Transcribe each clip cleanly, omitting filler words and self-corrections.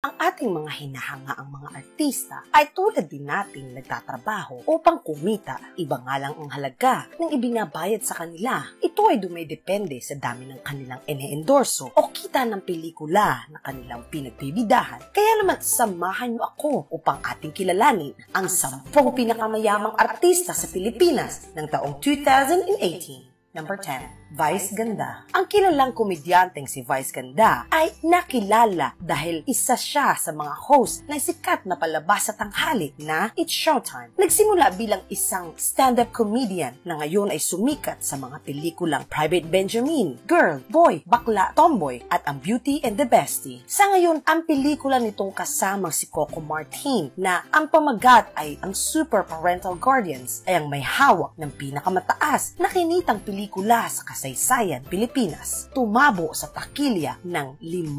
Ang ating mga hinahangaang mga artista ay tulad din nating nagtatrabaho upang kumita. Iba nga lang ang halaga ng ibinabayad sa kanila. Ito ay dumidepende sa dami ng kanilang ine-endorso o kita ng pelikula na kanilang pinagbibidahan. Kaya naman samahan niyo ako upang ating kilalanin ang 10 pinakamayamang artista sa Pilipinas ng taong 2018. Number 10. Vice Ganda. Ang kilalang komedyanteng si Vice Ganda ay nakilala dahil isa siya sa mga host ng sikat na palabas sa tanghali na It's Showtime. Nagsimula bilang isang stand-up comedian na ngayon ay sumikat sa mga pelikulang Private Benjamin, Girl, Boy, Bakla, Tomboy at Ang Beauty and the Bestie. Sa ngayon, ang pelikula nitong kasamang si Coco Martin na ang pamagat ay ang Super Parental Guardians ay ang may hawak ng pinakamataas na kinitang pelikula sa kasaysayan Pilipinas. Tumabo sa takilya ng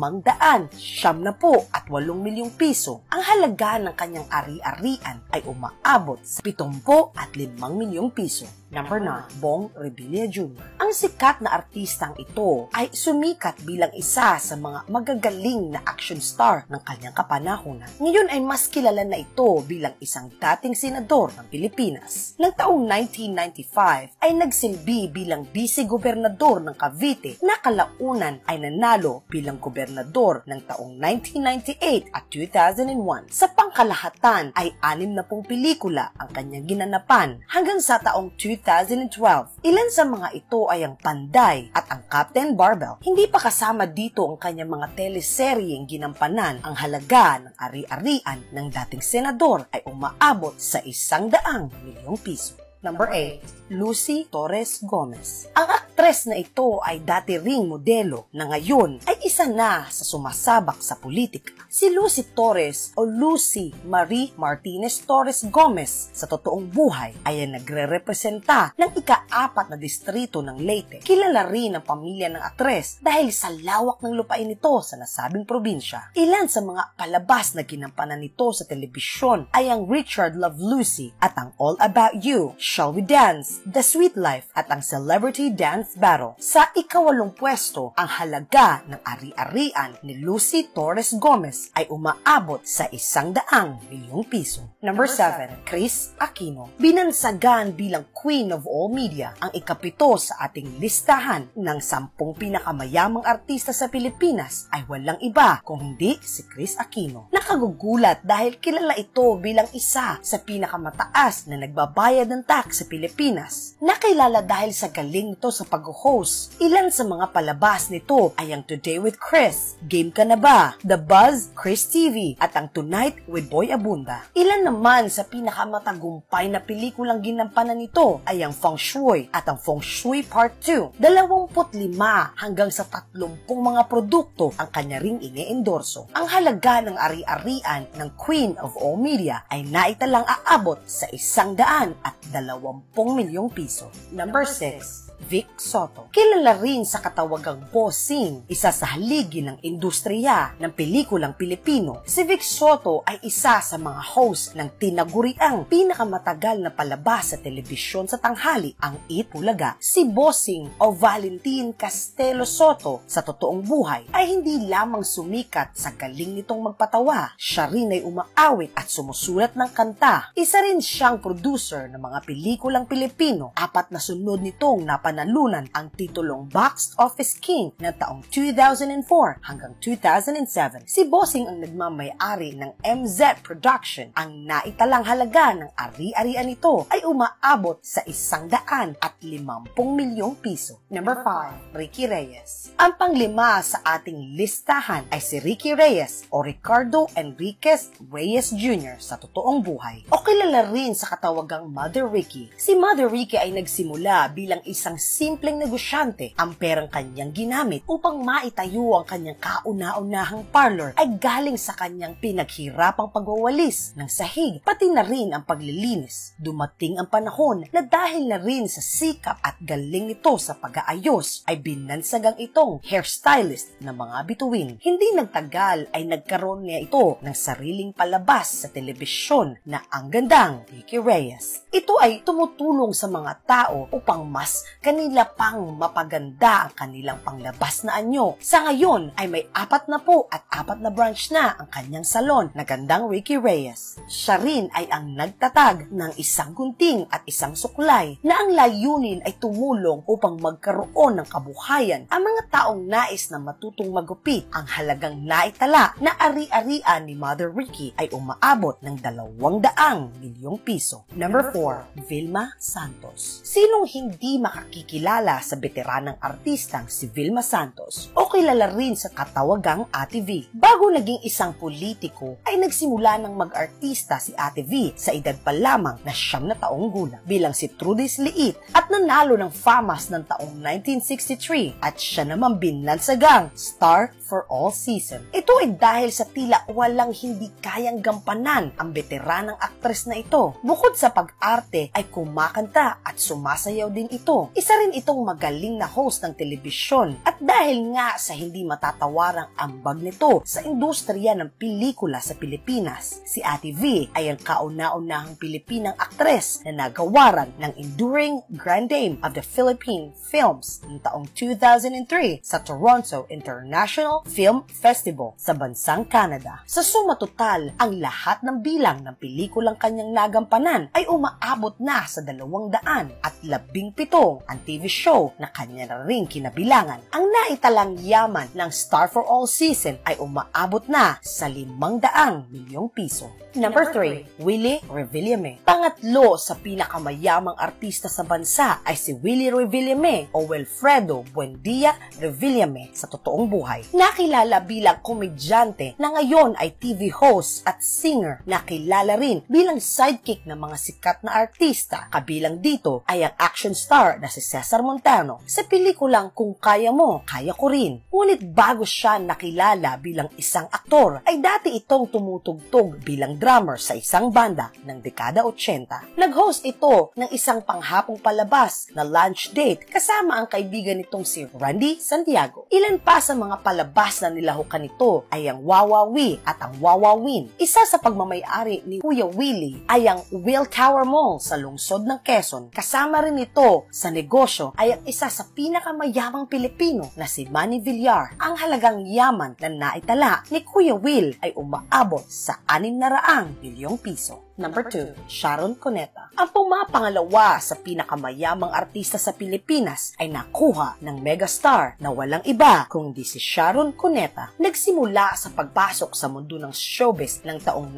578 milyong piso. Ang halaga ng kanyang ari-arian ay umaabot sa 75 milyong piso. Number 9. Bong Revilla Jr. Ang sikat na artistang ito ay sumikat bilang isa sa mga magagaling na action star ng kanyang kapanahunan. Ngayon ay mas kilala na ito bilang isang dating senador ng Pilipinas. Noong taong 1995 ay nagsilbi bilang vice-gobernador ng Cavite na kalaunan ay nanalo bilang gobernador ng taong 1998 at 2001. Sa pangkalahatan ay 60 pelikula ang kanyang ginanapan hanggang sa taong 2012. Ilan sa mga ito ay ang Panday at ang Captain Barbell. Hindi pa kasama dito ang kanyang mga teleseryeng ginampanan. Ang halaga ng ari-arian ng dating senador ay umaabot sa 100 milyong piso. Number 8. Lucy Torres Gomez. Ang aktres na ito ay dati ring modelo na ngayon ay isa na sa sumasabak sa politika. Si Lucy Torres o Lucy Marie Martinez Torres Gomez sa totoong buhay ay nagre-representa ng ika-4 na distrito ng Leyte. Kilala rin ang pamilya ng aktres dahil sa lawak ng lupain nito sa nasabing probinsya. Ilan sa mga palabas na ginampanan nito sa telebisyon ay ang Richard Love Lucy at ang All About You, Shall We Dance, The Sweet Life at ang Celebrity Dance Battle. Sa ika-8 pwesto, ang halaga ng ari-arian ni Lucy Torres Gomez ay umaabot sa 100 milyong piso. Number 7. Kris Aquino. Binansagan bilang Queen of All Media, ang ika-7 sa ating listahan ng 10 pinakamayamang artista sa Pilipinas ay walang iba kung hindi si Kris Aquino. Nakagugulat dahil kilala ito bilang isa sa pinakamataas na nagbabayad ng tax sa Pilipinas. Nakilala dahil sa galing nito sa pag-host. Ilan sa mga palabas nito ay ang Today with Chris, Game Ka Na Ba?, The Buzz, Chris TV, at ang Tonight with Boy Abunda. Ilan naman sa pinakamatagumpay na pelikulang ginampanan nito ay ang Feng Shui at ang Feng Shui Part 2. 25 hanggang sa 30 mga produkto ang kanya ring ine-endorso. Ang halaga ng ari-arian ng Queen of All Media ay naitalang aabot sa 120 milyong piso. Number 6. Vic Soto. Kilala rin sa katawagang bossing, isa sa haligi ng industriya ng pelikulang Pilipino. Si Vic Soto ay isa sa mga host ng tinaguriang pinakamatagal na palabas sa telebisyon sa tanghali, ang Eat Bulaga. Si Bossing o Valentin Castelo Soto sa totoong buhay ay hindi lamang sumikat sa galing nitong magpatawa. Siya rin ay umaawit at sumusulat ng kanta. Isa rin siyang producer ng mga pelikulang Pilipino. 4 na sunod nitong napanalunan ang titulong Box Office King ng taong 2004 hanggang 2007. Si Bossing ang nagmamay-ari ng MZ Production. Ang naitalang halaga ng ari-arian nito ay umaabot sa 150 milyong piso. Number 5. Ricky Reyes. Ang panglima sa ating listahan ay si Ricky Reyes o Ricardo Enriquez Reyes Jr. sa totoong buhay o kilala rin sa katawagang Mother Ricky. Si Mother Ricky ay nagsimula bilang isang simpleng negosyante. Ang perang kanyang ginamit upang maitayo ang kanyang kauna-unahang parlor ay galing sa kanyang pinaghirapang pagwawalis ng sahig, pati na rin ang paglilinis. Dumating ang panahon na dahil na rin sa sikap at galing nito sa pag-aayos ay binansagang itong hairstylist ng mga bituin. Hindi nagtagal ay nagkaroon niya ito ng sariling palabas sa telebisyon na Ang Gandang Ricky Reyes. Ito ay tumutulong sa mga tao upang mas kanila pang mapaganda ang kanilang panglabas na anyo. Sa ngayon ay may 4 na branch na ang kanyang salon na Gandang Ricky Reyes. Siya rin ay ang nagtatag ng isang gunting at isang suklay na ang layunin ay tumulong upang magkaroon ng kabuhayan ang mga taong nais na matutong magupit. Ang halagang naitala na ari-arian ni Mother Ricky ay umaabot ng 200 milyong piso. Number 4, Vilma Santos. Sinong hindi makakikilala sa veteranang artistang si Vilma Santos o kilala rin sa katawagang Ate V? Bago naging isang politiko ay nagsimula ng mag-artista si Ate V sa edad pa lamang na 9 na taong gulang bilang si Trudis Liit at nanalo ng FAMAS ng taong 1963 at siya naman binlansagang Star for All Season. Ito ay dahil sa tila walang hindi kayang gampanan ang veteranang aktres na ito. Bukod sa pag-arte ay kumakanta at sumasayaw din ito. Isa rin itong magaling na host ng telebisyon at dahil nga sa hindi matatawarang ambag nito sa industriya ng pelikula sa Pilipinas, si Ate V ay ang kauna-unahang Pilipinang aktres na nagawaran ng Enduring Grand Dame of the Philippine Films noong taong 2003 sa Toronto International Film Festival sa bansang Canada. Sa suma total, ang lahat ng bilang ng pelikulang kanyang nagampanan ay umaabot na sa 217 ang TV show na kanya na rin kinabilangan. Ang naitalang yaman ng Star for All Season ay umaabot na sa 500 milyong piso. Number 3, Willie Revillame. Pangatlo sa pinakamayamang artista sa bansa ay si Willie Revillame o Wilfredo Buendia Revillame sa totoong buhay. Nakilala bilang komedyante na ngayon ay TV host at singer na kilala rin bilang sidekick ng mga sikat na artista. Kabilang dito ay ang action star na si Cesar Montano sa pelikulang Kung Kaya Mo, Kaya Ko Rin. Ngunit bago siya nakilala bilang isang aktor, ay dati itong tumutugtog bilang drummer sa isang banda ng dekada 80. Nag-host ito ng isang panghapong palabas na lunch date kasama ang kaibigan nitong si Randy Santiago. Ilan pa sa mga palabas na nilahukan nito ay ang Wawawi at ang Wawawin. Isa sa pagmamayari ni Kuya Willie ay ang Will Tower Mall sa lungsod ng Quezon. Kasama rin ito sa negosyo ay ang isa sa pinakamayamang Pilipino na si Manny Villar. Ang halagang yaman na naitala ni Kuya Will ay umaabot sa 600 milyong piso. Number 2, Sharon Cuneta. Ang pumapangalawa sa pinakamayamang artista sa Pilipinas ay nakuha ng megastar na walang iba kundi si Sharon Cuneta. Nagsimula sa pagpasok sa mundo ng showbiz ng taong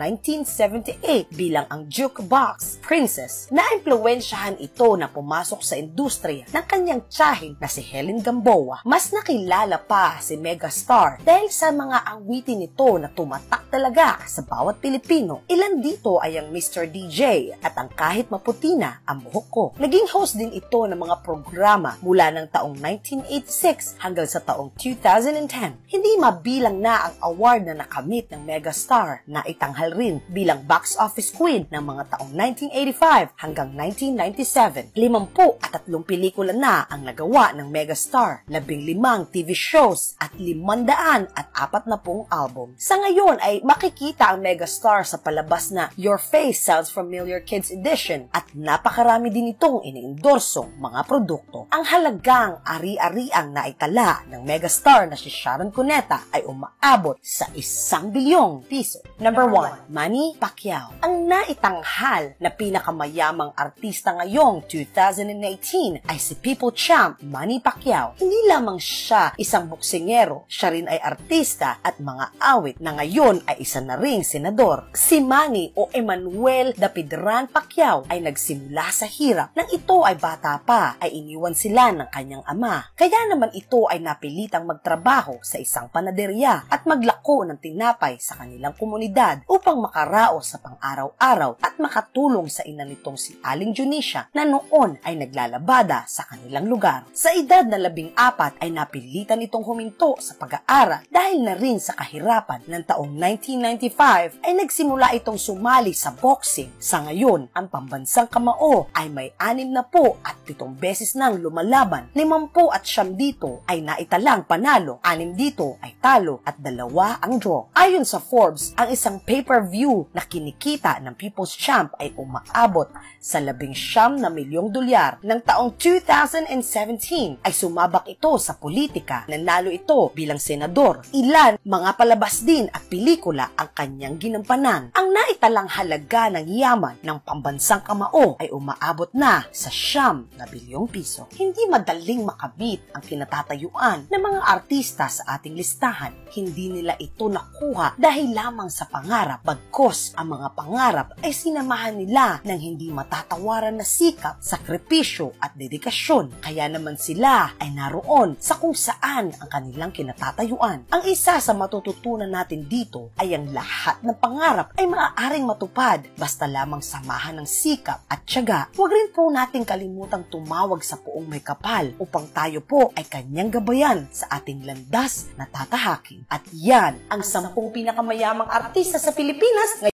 1978 bilang ang jukebox princess. Naimpluwensyahan ito na pumasok sa industriya ng kanyang tiyahin na si Helen Gamboa. Mas nakilala pa si megastar dahil sa mga awitin nito na tumatak talaga sa bawat Pilipino. Ilan dito ay ang Mr. DJ at ang Kahit Maputi Na ang Buhok Ko. Naging host din ito ng mga programa mula ng taong 1986 hanggang sa taong 2010. Hindi mabilang na ang award na nakamit ng megastar na itanghal rin bilang box office queen ng mga taong 1985 hanggang 1997. 53 pelikula na ang nagawa ng megastar, 15 TV shows at 540 album. Sa ngayon ay makikita ang megastar sa palabas na Your Face Sounds Familiar Kids Edition at napakarami din itong iniendorsong mga produkto. Ang halagang ari-ariang naitala ng megastar na si Sharon Cuneta ay umaabot sa 1 bilyong piso. Number 1, Manny Pacquiao. Ang naitanghal na pinakamayamang artista ngayong 2018 ay si People Champ Manny Pacquiao. Hindi lamang siya isang boksingero, siya rin ay artista at mga awit na ngayon ay isa na ring senador. Si Manny o Emmanuel Dapidran Pacquiao ay nagsimula sa hirap. Nang ito ay bata pa, ay iniwan sila ng kanyang ama. Kaya naman ito ay napilitang magtrabaho sa isang panaderya at maglako ng tinapay sa kanilang komunidad upang makaraos sa pang-araw-araw at makatulong sa ina nitong si Aling Junisha na noon ay naglalabada sa kanilang lugar. Sa edad na 14 ay napilitan itong huminto sa pag-aaral dahil na rin sa kahirapan. Ng taong 1995 ay nagsimula itong sumali sa boxing. Sa ngayon, ang pambansang kamao ay may 67 beses nang lumalaban. 59 dito ay naitalang panalo, 6 dito ay talo at 2 ang draw. Ayon sa Forbes, ang isang pay-per-view na kinikita ng People's Champ ay umaabot sa $19 milyong. Ng taong 2017 ay sumabak ito sa politika. Nanalo ito bilang senador. Ilan mga palabas din at pelikula ang kanyang ginampanan. Ang naitalang halaga ng yaman ng pambansang kamao ay umaabot na sa ₱9 bilyong. Hindi madaling makamit ang kinatatayuan ng mga artista sa ating listahan. Hindi nila ito nakuha dahil lamang sa pangarap, bagkus ang mga pangarap ay sinamahan nila ng hindi matatawaran na sikap, sakripisyo at dedikasyon. Kaya naman sila ay naroon sa kung saan ang kanilang kinatatayuan. Ang isa sa matututunan natin dito ay ang lahat ng pangarap ay maaaring matupad basta lamang samahan ng sikap at tiyaga. Huwag rin po natin kalimutang tumawag sa Poong May Kapal upang tayo po ay kanyang gabayan sa ating landas na tatahakin. At yan ang 10 pinakamayamang artista sa Pilipinas.